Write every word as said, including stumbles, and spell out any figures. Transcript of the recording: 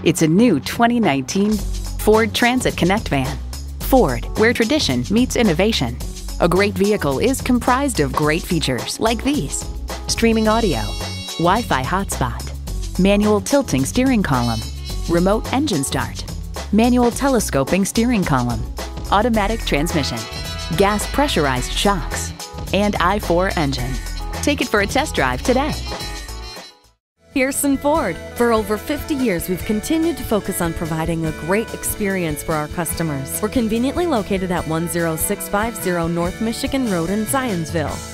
It's a new twenty nineteen Ford Transit Connect van. Ford, where tradition meets innovation. A great vehicle is comprised of great features like these: streaming audio, Wi-Fi hotspot, manual tilting steering column, remote engine start, manual telescoping steering column, automatic transmission, gas pressurized shocks, and I four engine. Take it for a test drive today. Pearson Ford. For over fifty years, we've continued to focus on providing a great experience for our customers. We're conveniently located at one zero six five zero North Michigan Road in Zionsville.